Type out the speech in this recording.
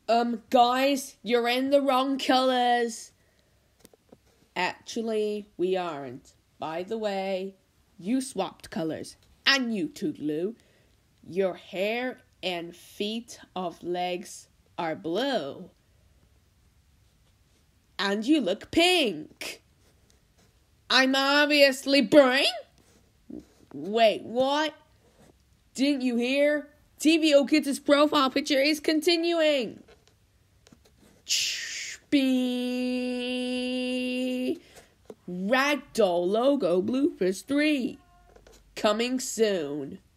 Guys, you're in the wrong colors. Actually, we aren't. By the way, you swapped colors. And you, Toodaloo. Your hair and feet of legs are blue. And you look pink. I'm obviously brain. Wait, what? Didn't you hear? TVO Kids' profile picture is continuing. Ragdoll logo bloopers 3. Coming soon.